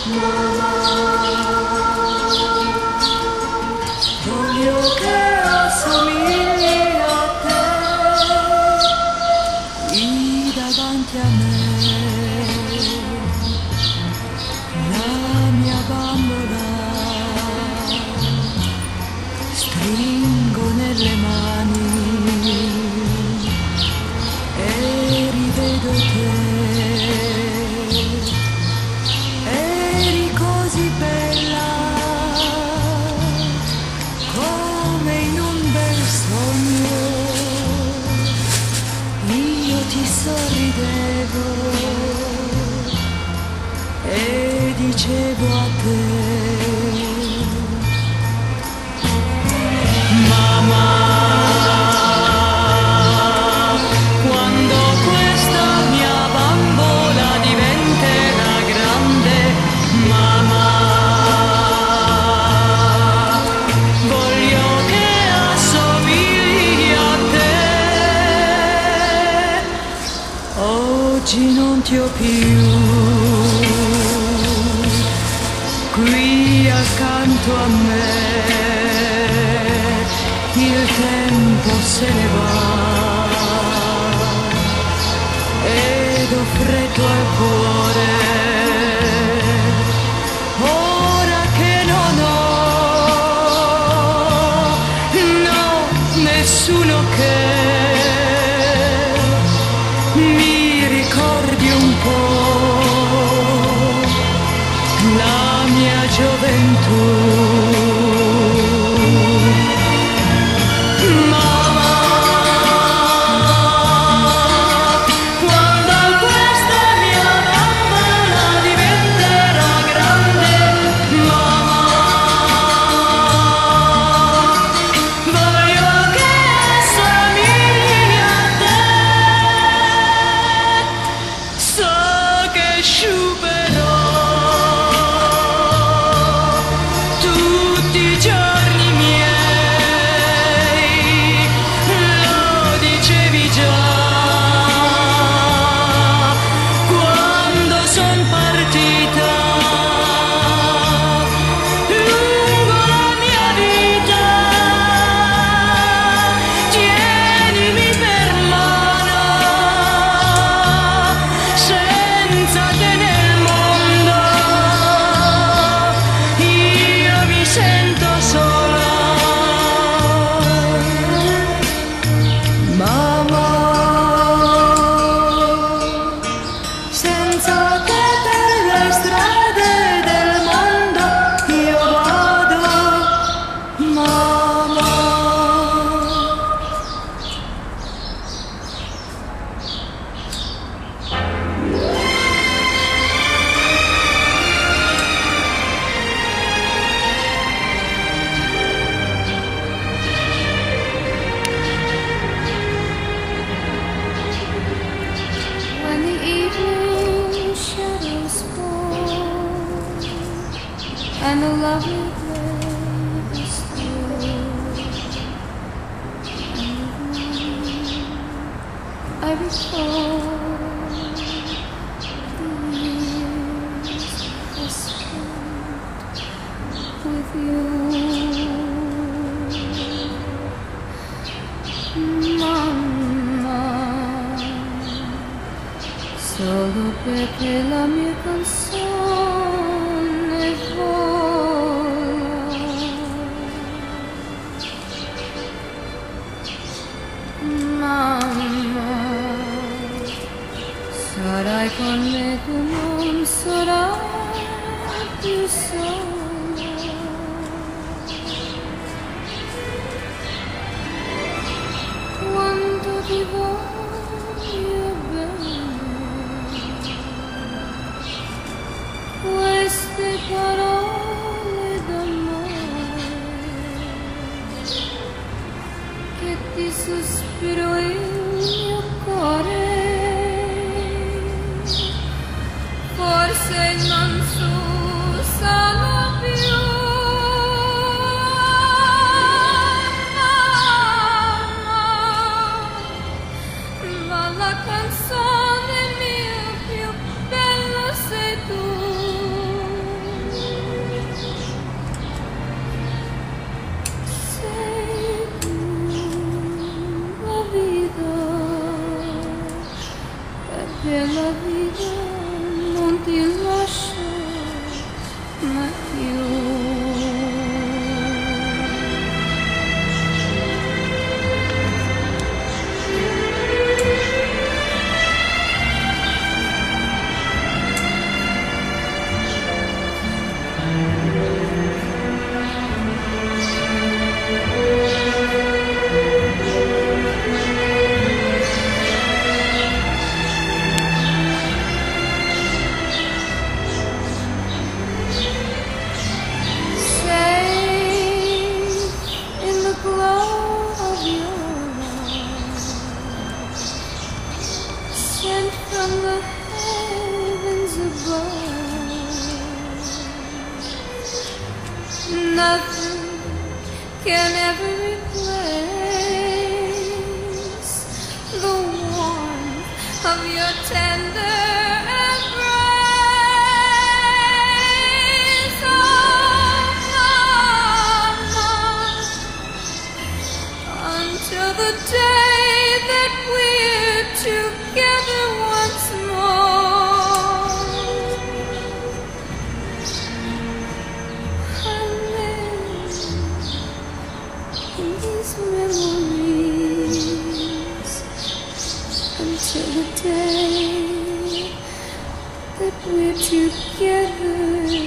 mamma, voglio che assomigli a te, qui davanti a me, la mia bambola, stringo nelle mani e rivedo te. Eri così bella, come in un bel sogno, io ti sorridevo e dicevo a te, mamma, quando questa mia bambola diventerà grande, mamma, voglio che assomigli a te. Oggi non ti ho più qui accanto a me, il tempo se ne va ed ho freddo al cuore, ora che non ho, no, nessuno che mi ricordi un po' la mia gioventù. And the lovely day is through, and I recall the years I spent with you, mamma, solo perché la mia canzone vola. Mamma, sarai con me, tu non sarai più sola. Quanto ti voglio bene, queste parole d'amore che ti sospiro il mio cuore, forse non s'usano più, ma la canzone mia più bella sei tu. nothing can ever replace the warmth of your tender embrace. Oh, mama, until the day that we're together once more, I live in these memories until the day that we're together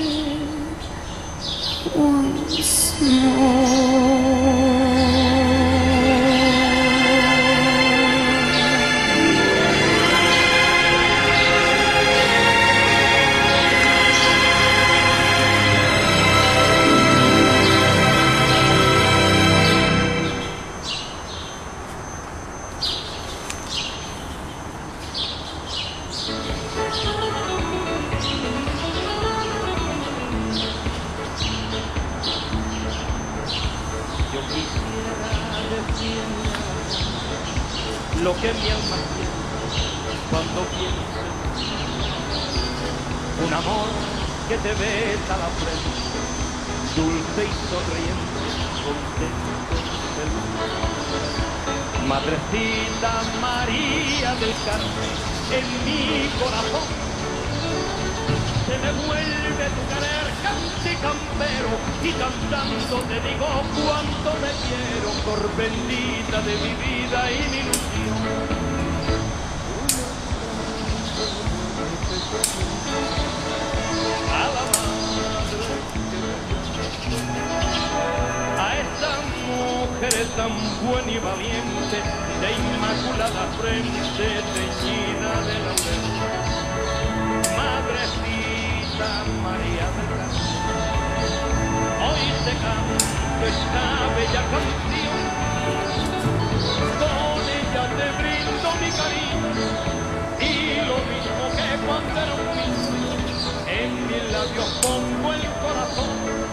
once more. Yo quisiera decirle lo que mi alma siente cuando piensa en ti. Un amor que te besa la frente, dulce y sonriente, contento y feliz. Madrecita María del Carmen, en mi corazón se me vuelve tu querer cante campero, y cantando te digo cuánto te quiero, por bendita de mi vida y mi ilusión. A la madre, a esta mujer tan buena y valiente, de inmaculada frente, teñida de laurel. Madrecita María del Carmen, hoy te canto esta bella canción, con ella te brindo mi cariño, y lo mismo que cuando era un niño, en mis labios pongo el corazón.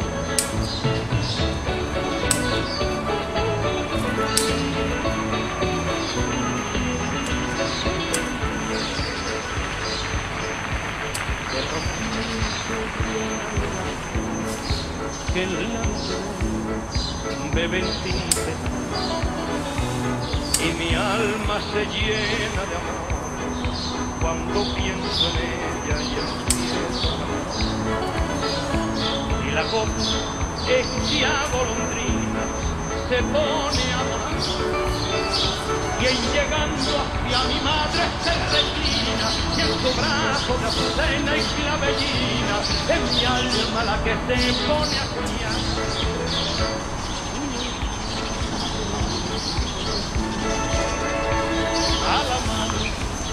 Que el lago bebe en tinta y mi alma se llena de amor cuando pienso en ella y empiezo a amar. Y la copa hecha golondrina se pone a volar, y en llegando hacia mi madre se reclina, y en su brazo de azucena y clavellina, en mi alma la que se pone a soñar. A la madre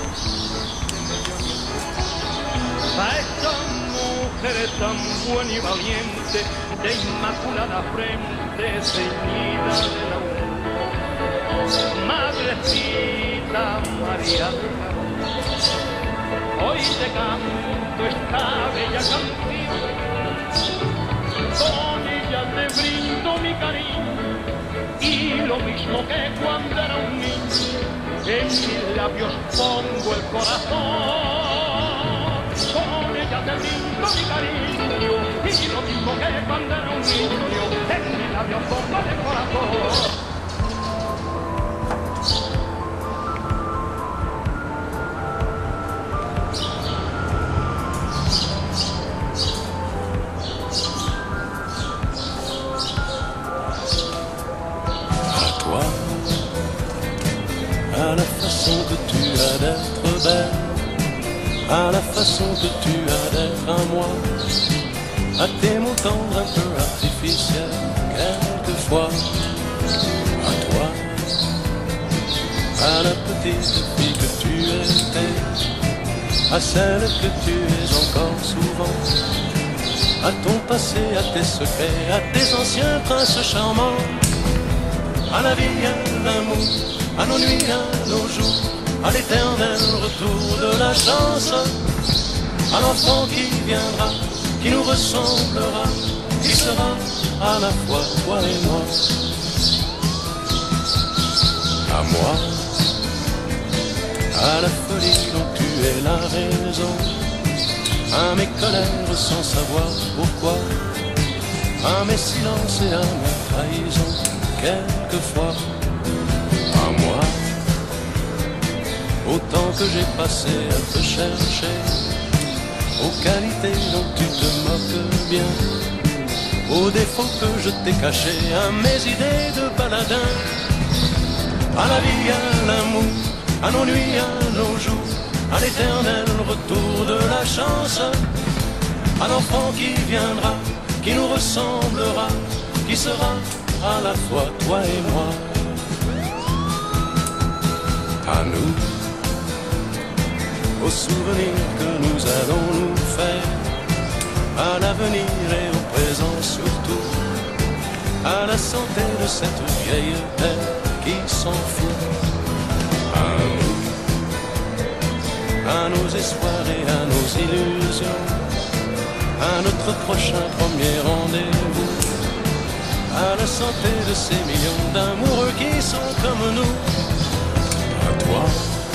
a esta mujer tan buena y valiente, de inmaculada frente, ceñida de laurel. Madrecita María del Carmen, hoy te canto esta bella canción, con ella te brindo mi cariño, y lo mismo que cuando era un niño, en mis labios pongo el corazón. Con ella te brindo mi cariño, y lo mismo que cuando era un niño, en mis labios pongo el corazón. À la façon que tu as d'être belle, à la façon que tu as d'être à moi, à tes mots tendres un peu artificiels, quelquefois, à toi, à la petite fille que tu étais, à celle que tu es encore souvent, à ton passé, à tes secrets, à tes anciens princes charmants, à la vie, à l'amour, à nos nuits, à nos jours, à l'éternel retour de la chance, à l'enfant qui viendra, qui nous ressemblera, qui sera à la fois toi et moi. À moi, à la folie dont tu es la raison, à mes colères sans savoir pourquoi, à mes silences et à mes trahisons, quelquefois. À moi, au temps que j'ai passé à te chercher, aux qualités dont tu te moques bien, aux défauts que je t'ai cachés, à mes idées de baladin, à la vie, à l'amour, à nos nuits, à nos jours, à l'éternel retour de la chance, à l'enfant qui viendra, qui nous ressemblera, qui sera à la fois toi et moi. À nous, aux souvenirs que nous allons nous faire, à l'avenir et au présent surtout, à la santé de cette vieille terre qui s'en fout. À nous, à nos espoirs et à nos illusions, à notre prochain premier rendez-vous, à la santé de ces millions d'amoureux qui sont comme nous. À toi,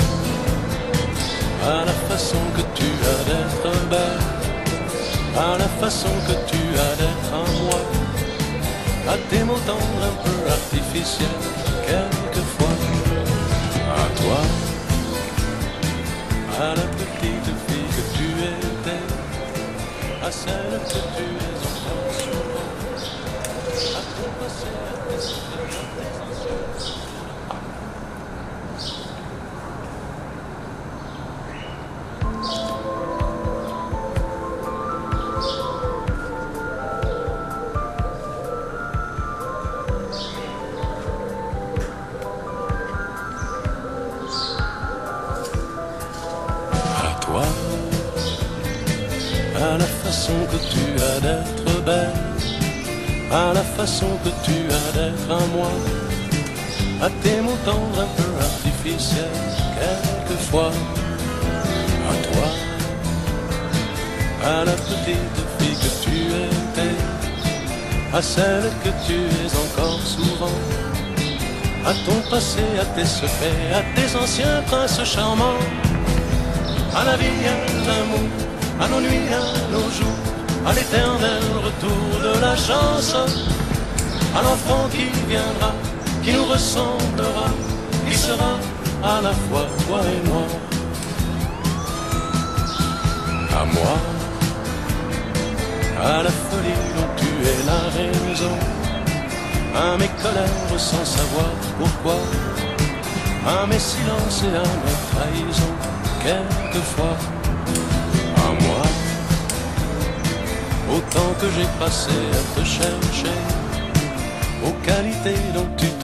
à la façon que tu as d'être belle, à la façon que tu as d'être à moi, à tes mots tendres un peu artificiels quelquefois. À toi, à la petite fille que tu étais, à celle que tu es encore souvent, à ton passé, à tes souvenirs, à tes anciens. À la façon que tu as d'être belle, à la façon que tu as d'être à moi, à tes mots tendres un peu artificiels quelquefois. À toi, à la petite fille que tu étais, à celle que tu es encore souvent, à ton passé, à tes secrets, à tes anciens princes charmants, à la vie, à l'amour, à nos nuits, à nos jours, à l'éternel retour de la chance, à l'enfant qui viendra, qui nous ressemblera, qui sera à la fois toi et moi. À moi, à la folie dont tu es la raison, à mes colères sans savoir pourquoi, à mes silences et à mes trahisons, quelquefois. À moi, au temps que j'ai passé à te chercher, aux qualités dont tu